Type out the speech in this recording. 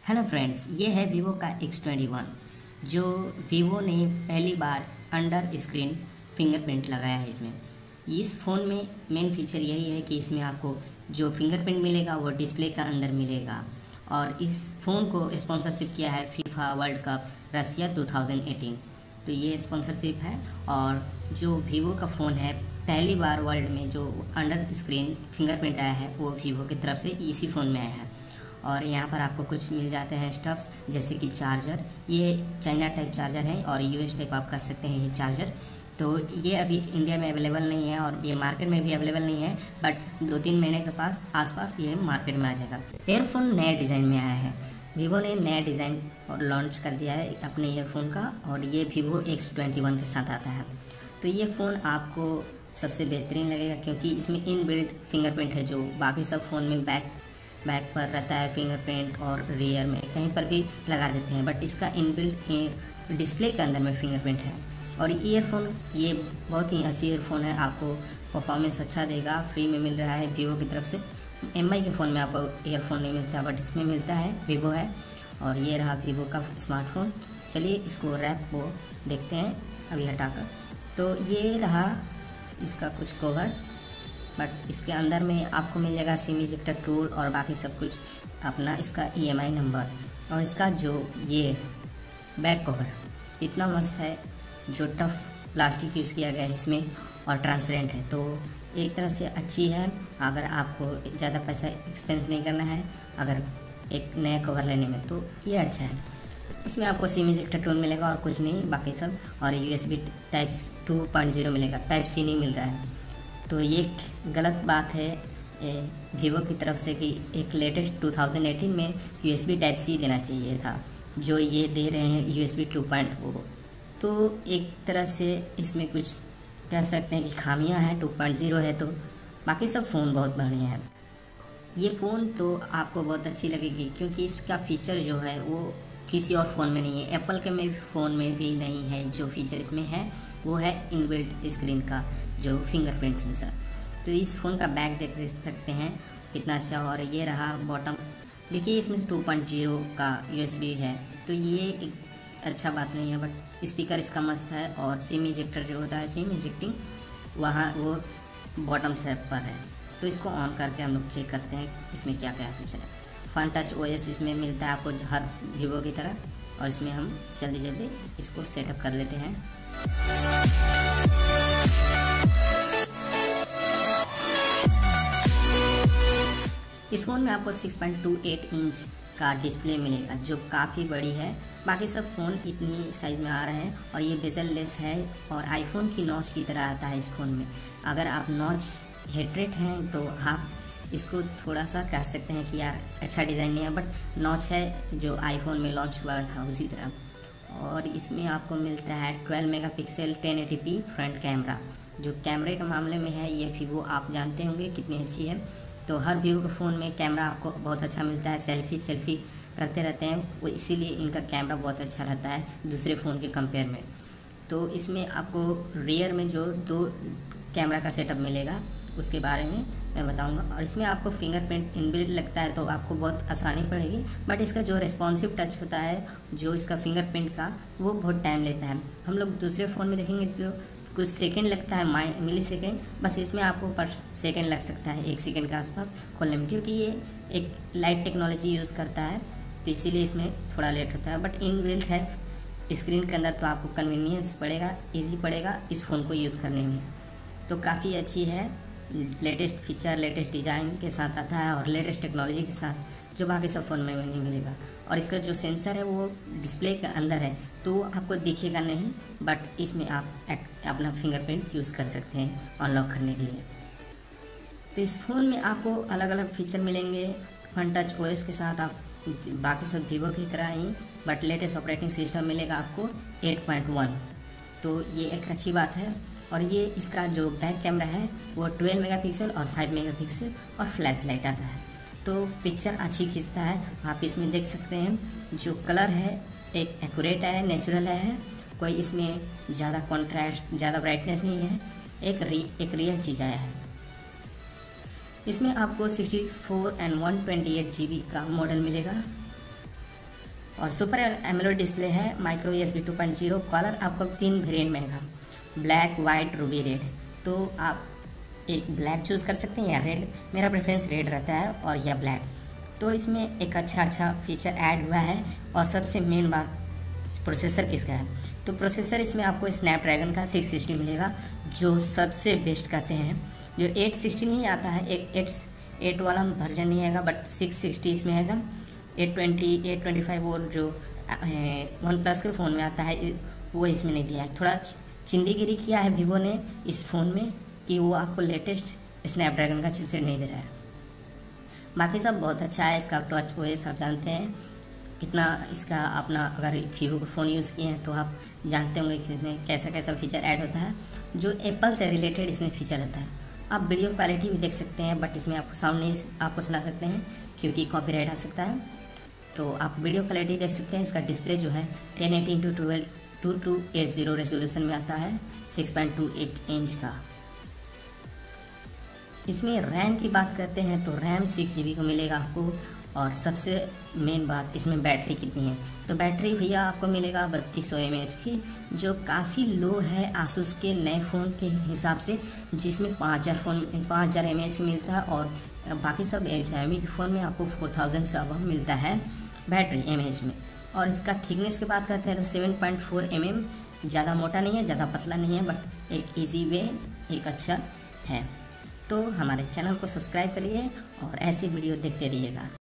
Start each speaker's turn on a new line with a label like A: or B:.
A: Hello friends, ये है Vivo का x21 जो वीवो ने पहली बार अंडर स्क्रीन फिंगरप्रिंट लगाया है। इसमें इस फ़ोन में मेन फीचर यही है कि इसमें आपको जो फिंगरप्रिंट मिलेगा वो डिस्प्ले का अंदर मिलेगा। और इस फ़ोन को स्पॉन्सरशिप किया है फीफा वर्ल्ड कप रसिया 2018। तो ये स्पॉन्सरशिप है और जो वीवो का फ़ोन है पहली बार वर्ल्ड में जो अंडर स्क्रीन फिंगरप्रिंट आया है वो वीवो की तरफ से इसी फ़ोन में आया है। और यहाँ पर आपको कुछ मिल जाते हैं स्टफ्स जैसे कि चार्जर, ये चाइना टाइप चार्जर है और यूएस टाइप आप कर सकते हैं ये चार्जर। तो ये अभी इंडिया में अवेलेबल नहीं है और ये मार्केट में भी अवेलेबल नहीं है, बट 2-3 महीने के पास आसपास ये मार्केट में आ जाएगा। ईयरफोन नए डिज़ाइन में आया है, वीवो ने नया डिज़ाइन और लॉन्च कर दिया है अपने ईयरफोन का, और ये वीवो x21 के साथ आता है। तो ये फ़ोन आपको सबसे बेहतरीन लगेगा क्योंकि इसमें इनबिल्ट फिंगरप्रिंट है, जो बाकी सब फ़ोन में बैक पर रहता है फिंगरप्रिंट और रियर में कहीं पर भी लगा देते हैं, बट इसका इनबिल्ट डिस्प्ले के अंदर में फिंगरप्रिंट है। और ईयरफोन ये बहुत ही अच्छी ईयरफोन है, आपको परफॉर्मेंस अच्छा देगा, फ्री में मिल रहा है वीवो की तरफ से। एमआई के फ़ोन में आपको ईयरफोन नहीं मिलता बट इसमें मिलता है, वीवो है। और ये रहा वीवो का स्मार्टफोन। चलिए इसको रैप को देखते हैं अभी हटाकर। तो ये रहा इसका कुछ कवर, बट इसके अंदर में आपको मिल जाएगा सिम इजेक्टर टूल और बाकी सब कुछ, अपना इसका EMI नंबर। और इसका जो ये बैक कवर इतना मस्त है, जो टफ प्लास्टिक यूज़ किया गया है इसमें और ट्रांसपेरेंट है, तो एक तरह से अच्छी है। अगर आपको ज़्यादा पैसा एक्सपेंस नहीं करना है अगर एक नया कवर लेने में, तो ये अच्छा है। इसमें आपको सिम इजेक्टर टूल मिलेगा और कुछ नहीं, बाकी सब। और USB टाइप 2.0 मिलेगा, टाइप C नहीं मिल रहा है। तो ये गलत बात है वीवो की तरफ से कि एक लेटेस्ट 2018 में USB टाइप C देना चाहिए था, जो ये दे रहे हैं USB 2.0। तो एक तरह से इसमें कुछ कह सकते हैं कि खामियां हैं। 2.0 है तो बाकी सब फ़ोन बहुत बढ़िया है। ये फ़ोन तो आपको बहुत अच्छी लगेगी क्योंकि इसका फ़ीचर जो है वो किसी और फ़ोन में नहीं है, एप्पल के में फ़ोन में भी नहीं है। जो फीचर इसमें है वो है इनबिल्ट स्क्रीन का जो फिंगरप्रिंट सेंसर। तो इस फ़ोन का बैक देख सकते हैं कितना अच्छा। और ये रहा बॉटम, देखिए इसमें 2.0 का USB है, तो ये एक अच्छा बात नहीं है, बट स्पीकर इसका मस्त है। और सिम इजेक्टर जो होता है, सिम इजेक्टिंग, वहाँ वो बॉटम सेप पर है। तो इसको ऑन करके हम लोग चेक करते हैं इसमें क्या क्या फीचर है। फन टच OS इसमें मिलता है आपको हर वीवो की तरह, और इसमें हम जल्दी इसको सेटअप कर लेते हैं। इस फ़ोन में आपको 6.28 इंच का डिस्प्ले मिलेगा जो काफ़ी बड़ी है। बाकी सब फ़ोन इतनी साइज़ में आ रहे हैं और ये बेजल लेस है और आईफोन की नॉच की तरह आता है इस फ़ोन में। अगर आप नॉच हेटरेट हैं तो आप इसको थोड़ा सा कह सकते हैं कि यार अच्छा डिज़ाइन नहीं है, बट नॉच है जो आईफोन में लॉन्च हुआ था उसी तरह। और इसमें आपको मिलता है 12 मेगापिक्सल 1080p फ्रंट कैमरा। जो कैमरे के मामले में है ये वीवो आप जानते होंगे कितनी अच्छी है। तो हर वीवो के फ़ोन में कैमरा आपको बहुत अच्छा मिलता है, सेल्फी करते रहते हैं वो, इसीलिए इनका कैमरा बहुत अच्छा रहता है दूसरे फ़ोन के कंपेयर में। तो इसमें आपको रियर में जो 2 कैमरा का सेटअप मिलेगा उसके बारे में मैं बताऊंगा। और इसमें आपको फिंगरप्रिंट इनबिल्ट लगता है तो आपको बहुत आसानी पड़ेगी, बट इसका जो रेस्पॉन्सिव टच होता है जो इसका फिंगरप्रिंट का, वो बहुत टाइम लेता है। हम लोग दूसरे फ़ोन में देखेंगे तो कुछ सेकंड लगता है, मिली सेकेंड, बस इसमें आपको पर सेकंड लग सकता है, 1 सेकंड के आसपास खोलने में, क्योंकि ये एक लाइट टेक्नोलॉजी यूज़ करता है तो इसीलिए इसमें थोड़ा लेट होता है। बट इनबिल्ट है स्क्रीन के अंदर तो आपको कन्वीनियंस पड़ेगा, ईजी पड़ेगा इस फ़ोन को यूज़ करने में। तो काफ़ी अच्छी है, लेटेस्ट फीचर लेटेस्ट डिज़ाइन के साथ आता है और लेटेस्ट टेक्नोलॉजी के साथ, जो बाकी सब फ़ोन में नहीं मिलेगा। और इसका जो सेंसर है वो डिस्प्ले के अंदर है तो आपको दिखेगा नहीं, बट इसमें आप अपना फिंगरप्रिंट यूज़ कर सकते हैं अनलॉक करने के लिए। तो इस फ़ोन में आपको अलग अलग फीचर मिलेंगे फन टच OS के साथ, आप बाकी सब वीवो की तरह ही, बट लेटेस्ट ऑपरेटिंग सिस्टम मिलेगा आपको 8.1। तो ये एक अच्छी बात है। और ये इसका जो बैक कैमरा है वो 12 मेगापिक्सल और 5 मेगापिक्सल और फ्लैश लाइट आता है, तो पिक्चर अच्छी खींचता है। आप इसमें देख सकते हैं जो कलर है एक एक्यूरेट है, नेचुरल है, कोई इसमें ज़्यादा कॉन्ट्रास्ट, ज़्यादा ब्राइटनेस नहीं है, एक रियल चीज़ आया है। इसमें आपको 64 और 128 GB का मॉडल मिलेगा। और सुपर एमोलेड डिस्प्ले है, माइक्रो USB 2.0। कलर आपको 3 वेरिएंट में है, ब्लैक, वाइट, रूबी रेड। तो आप एक ब्लैक चूज़ कर सकते हैं या रेड। मेरा प्रेफरेंस रेड रहता है और या ब्लैक। तो इसमें एक अच्छा फीचर ऐड हुआ है। और सबसे मेन बात प्रोसेसर किसका है, तो प्रोसेसर इसमें आपको स्नैपड्रैगन का 660 मिलेगा, जो सबसे बेस्ट कहते हैं। जो 860 नहीं आता है, 8 वाला वर्जन नहीं आएगा, बट 660 इसमें आएगा। 820, 825 और जो OnePlus के फ़ोन में आता है वो इसमें नहीं दिया है। थोड़ा चिंदीगिरी किया है वीवो ने इस फ़ोन में कि वो आपको लेटेस्ट स्नैपड्रैगन का चिपसेट नहीं दे रहा है। बाकी सब बहुत अच्छा है। इसका टच OS आप जानते हैं कितना, इसका अपना अगर वीवो का फ़ोन यूज़ किए हैं तो आप जानते होंगे कि इसमें कैसा कैसा फीचर ऐड होता है। जो एप्पल से रिलेटेड इसमें फ़ीचर रहता है। आप वीडियो क्वालिटी भी देख सकते हैं, बट इसमें आपको साउंड नहीं आपको सुना सकते हैं क्योंकि कॉपीराइट आ सकता है। तो आप वीडियो क्वालिटी देख सकते हैं। इसका डिस्प्ले जो है 1080x2280 रेजोल्यूशन में आता है, 6.28 इंच का। इसमें रैम की बात करते हैं तो रैम 6 GB को मिलेगा आपको। और सबसे मेन बात, इसमें बैटरी कितनी है, तो बैटरी भैया आपको मिलेगा 3200 mAh की, जो काफ़ी लो है आसूस के नए फ़ोन के हिसाब से, जिसमें 5000 mAh मिलता है। और बाकी सब Xiaomi के फ़ोन में आपको 4000 से अब मिलता है बैटरी mAh में। और इसका थिकनेस की बात करते हैं तो 7.4 mm, ज़्यादा मोटा नहीं है, ज़्यादा पतला नहीं है, बट एक ईजी वे, एक अच्छा है। तो हमारे चैनल को सब्सक्राइब करिए और ऐसी वीडियो देखते रहिएगा।